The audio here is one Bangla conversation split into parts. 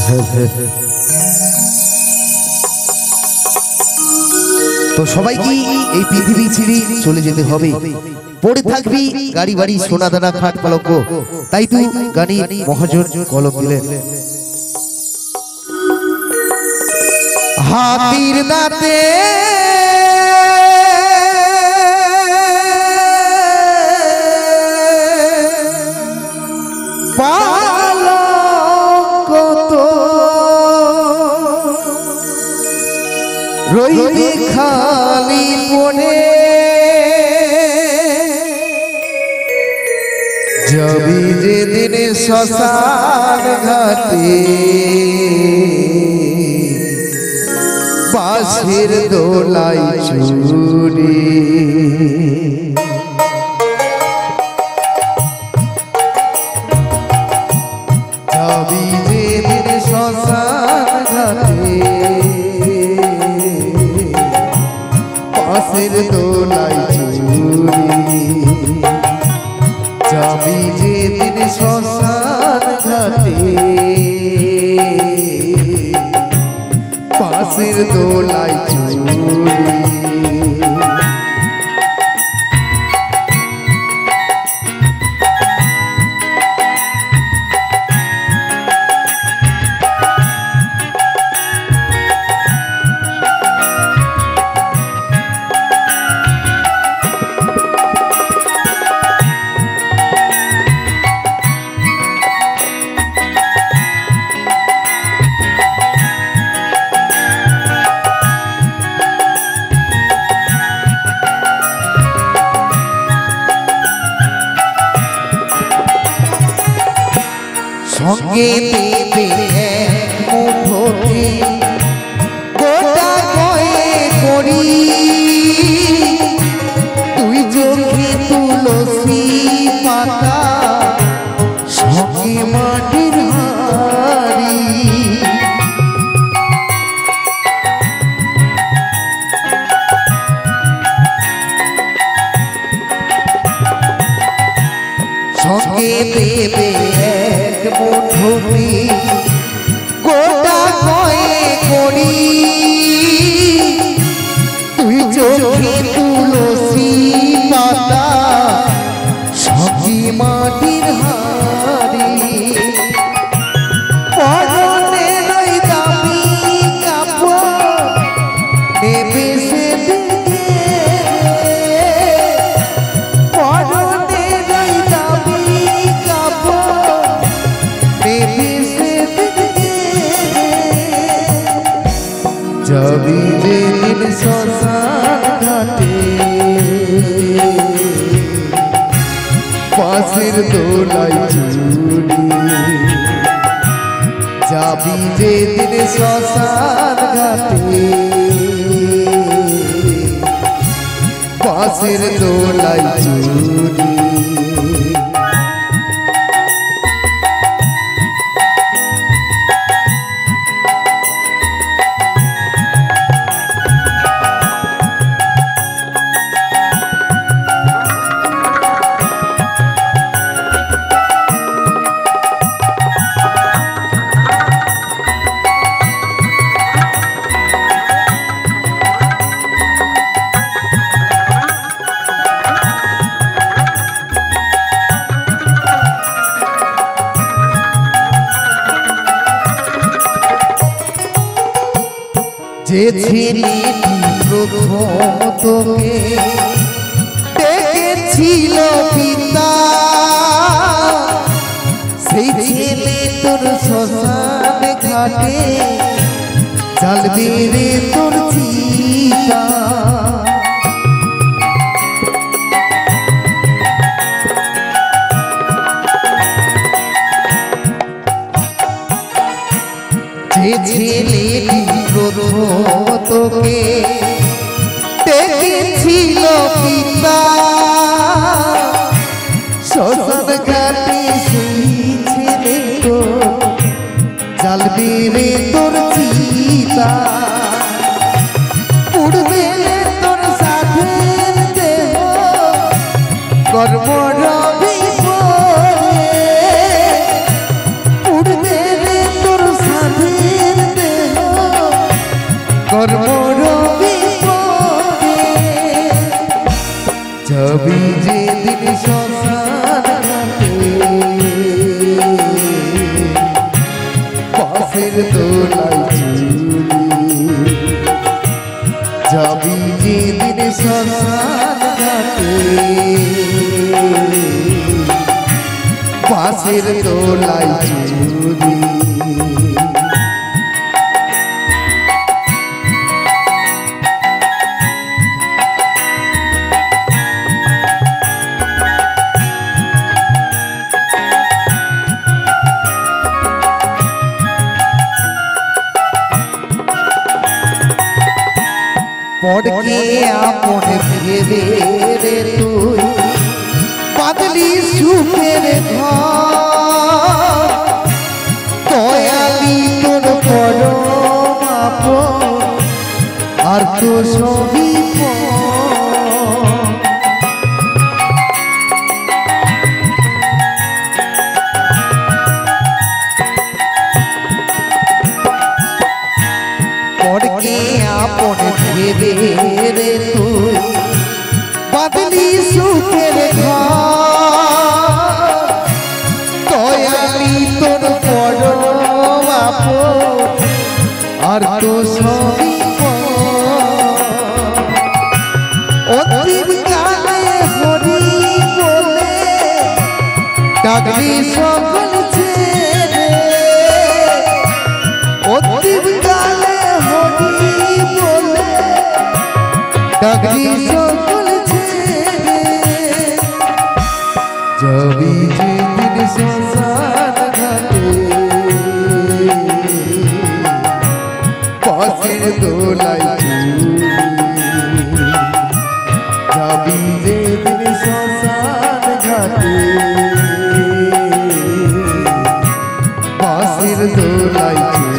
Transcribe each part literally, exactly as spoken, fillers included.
তো সবাই কি এই পৃথিবী ছেড়ে চলে যেতে হবে, পড়ে থাকবি গাড়ি বাড়ি সোনা দানা খাট পালঙ্ক। তাই তো গানি মহাজন কলম দিলেন, হাতির দাঁতে পালঙ্ক তো রইবে খালি পড়ে, যাবি যেদিন শ্মশান ঘাটে বাঁশের দোলাই চুরি। যাবি যেদিন শ্মশান ঘাটে বাঁশের দোলাই চুরি। যাবি যেদিন শ্মশান ঘাটে বাঁশের দোলাই চুরি। সঙ্গে দেবে এক মুঠোতে গোটা কয়ে করি, তুই চোখে তুলসী পাতা সঙ্গে মাটির হাড়ি। সঙ্গে দেবে এক মুঠোতে গোটা কয়ে করি, তুই চোখে তুলসী পাতা সঙ্গে মাটির হাড়ি। পরনে নাই দামি কাপড় নেবে সে যাবি যেদিন শ্মশান ঘাটে বাঁশের দোলাই চুরি। যাবি যেদিন শ্মশান ঘাটে বাঁশের দোলাই চুরি। যে ছেলেটি প্রথম তোকে দেখেছিল পিতা, সেই ছেলে তোর শ্মশান ঘাটে জ্বালবে রে তোর চিতা। যে ছেলেটি প্রথম তোকে দেখেছিল পিতা, শ্মশান ঘাটে সেই ছেলে তো জ্বালবে রে তোর চিতা। উড়বে তোর সাধের দেহ কর্ম রবি, উড়বে তোর সাধে কর্মর বিপদে যাবি যেদিন শ্মশানে পাশের দোলায় যাবি যেদিন শ্মশানে পাশের দোলায় চুরি পড়কে আপন ভেবে রে তুই বাদলি সুখের ঘর দয়ালি তোর পরম আপন আর তো সবই পড়কে আপন ভেবে রে তুই বাদলি সুখের ঘর দয়ালি তোর পরম আপন আর তো সবই অন্তিম কালে হরি বলে ডাকলি সকল ছেড়ে অন্তিম কালে হরি বলে ডাকলি সকল ছেড়ে যাবি যেদিন শ্মশান ঘাটে পাশের দোলায় যাবি যেদিন শ্মশান ঘাটে পাশের দোলায়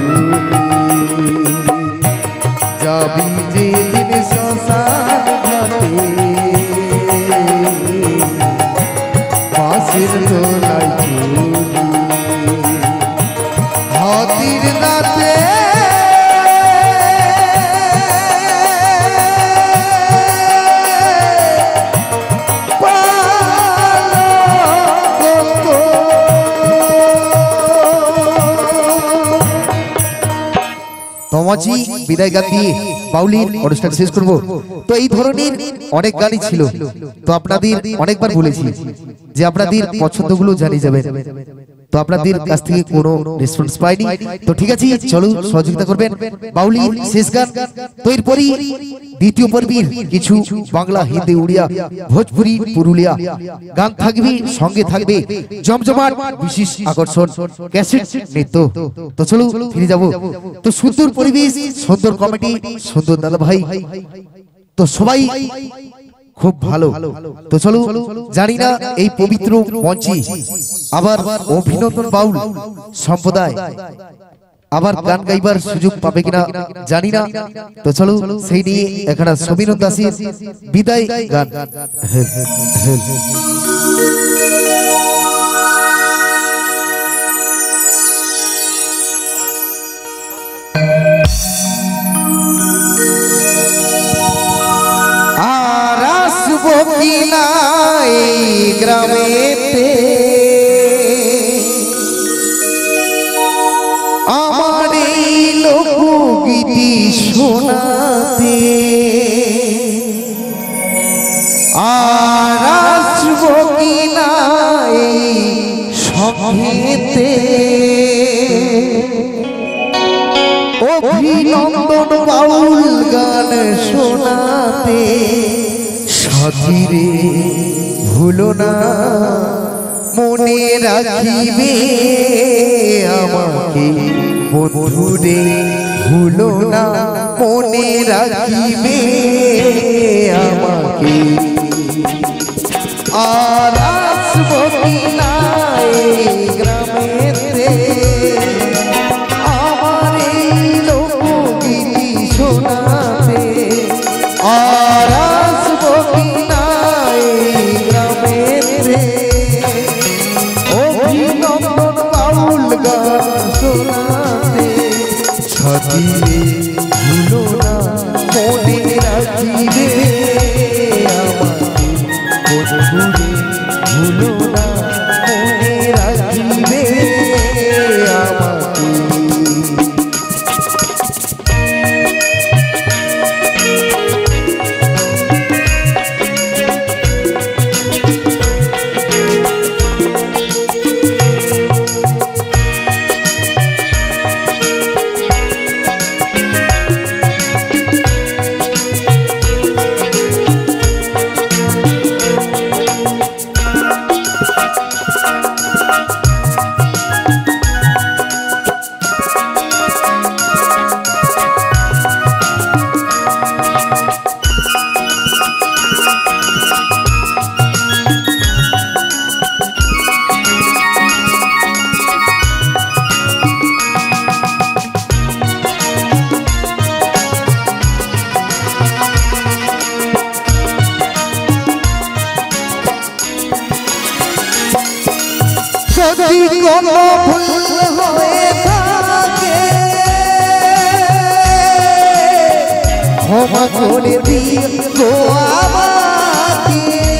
যাবি যেদিন শ্মশান ঘাটে পাশের দোলায় হাতির দাঁতে তমাচি বিদায় গান দিয়ে বাউলির অনুষ্ঠান শেষ করব। তো এই ধরনের অনেক গানই ছিল, তো আপনাদের অনেকবার বলেছি যে আপনাদের পছন্দগুলো জানিয়ে যাবেন, তো আপনাদের কাছ থেকে কোনো রেসপন্স পাইনি। তো ঠিক আছে, চলো সহযোগিতা করবেন বাউলির শেষ গান। তো এরপরই দ্বিতীয় পর্বের কিছু বাংলা, হিন্দি, উড়িয়া, ভোজপুরি, পুরুলিয়া গান থাকবে, সঙ্গে থাকবে জমজমাট বিশেষ আকর্ষণ ক্যাসেট নৃত্য। তো চলো ফিরে যাব। তো সুন্দর পরিবেশ, সুন্দর কমিটি, সুন্দর দাদা ভাই, তো সবাই খুব ভালো। তো চলো, জানি না এই পবিত্র মঞ্চে আবার অভিনন্দন বাউল সম্প্রদায় আবার গান গাইবার সুযোগ পাবে কিনা জানি না। তো চলো সেই নিয়ে এখানে সবিনন্দ দাসের বিদায় গান। আর আসবো কিনা এই গ্রামেতে আমার এই লোকগীতি শোনাতে, আর আসবো কিনা এই সঙ্গেতে অভিনন্দন বাউল গান শোনাতে। সাথীরে ভুলো না, মনে রাখিবে আমাকে, বন্ধুরে ভুলো না, মনে রাখিবে আমাকে। আর আসবো কিনা এই গ্রামেতে আমার এই লোকগীতি শোনাতে, আর আসবো কিনা এই গ্রামেতে অভিনন্দন বাউল গান শোনাতে। সাথী ভুলো না, কোনো ভুল হয়ে থাকে ক্ষমা করে দিও আমাকে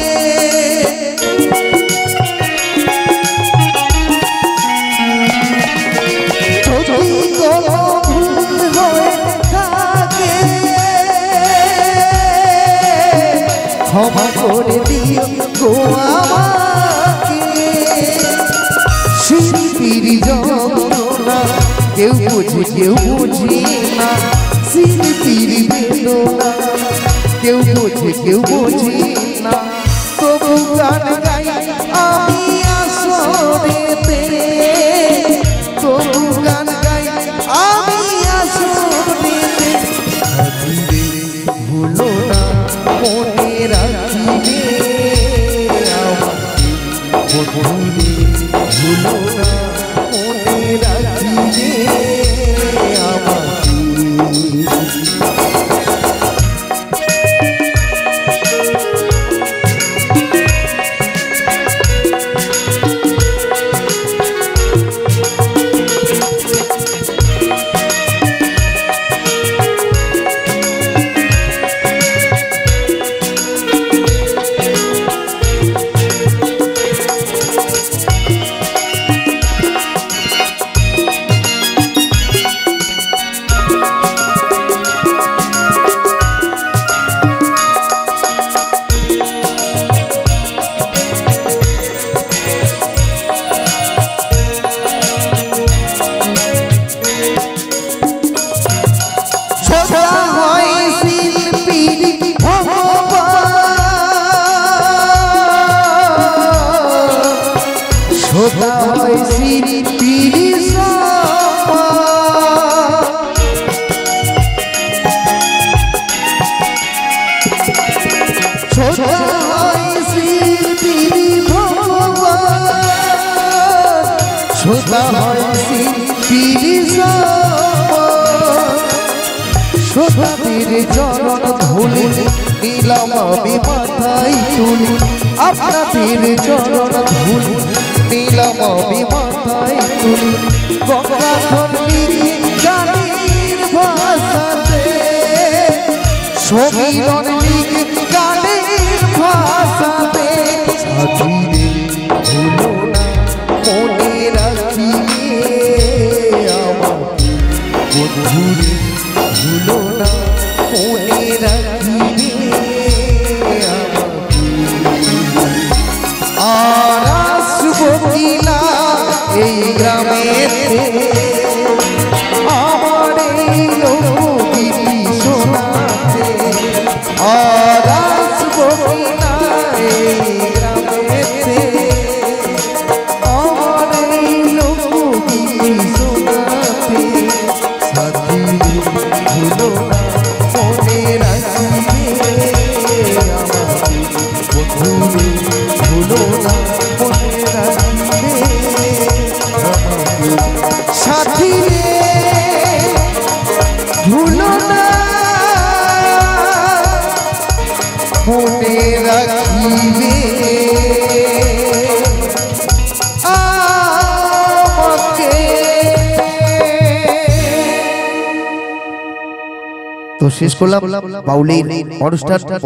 যদি কোনো ভুল হয়ে থাকে ক্ষমা করে দিও আমাকে শিল্পীর যন্ত্রণা কেউ বুঝে কেউ বুঝি না শিল্পীর বেদনা কেউ বুঝে কেউ বুঝি না তবু গান গাই আমি আসরেতে তবু গান গাই আমি আসরেতে ভুলো না মনে রাখিবে আমাকে ভুলো না মনে রাখিবে আমাকে সোদা হয় শিল্পীর সোদা হয় শিল্পীর সোদা হয় শিল্পীর সোদাদের চরণ ধুলি নিলাম আমি মাথায় তুলি আপনাদের চরণ ধুলি নিলাম আমি মাথায় তুলি গঙ্গাধর লিখে গানের ভাষাতে সমীরণ লিখে গানের ভাষাতে সাথীরে ভুলো না মনে রাখিবে আমাকে বন্ধুরে ভুলো না মনে রাখিবে আর আসবো কিনা এই গ্রামেতে আমার এই লোকগীতি শোনাতে আর আসবো কিনা এই গ্রামেতে আমার এই লোকগীতি শোনাতে সাথী ভুলো না মনে রাখিবে আমাকে বন্ধুরে ভুলো না মনে রাখিবে সাথী ভুলো না মনে রাখিবে আমাকে। তো শেষ করলাম বাউলের অনুষ্ঠান।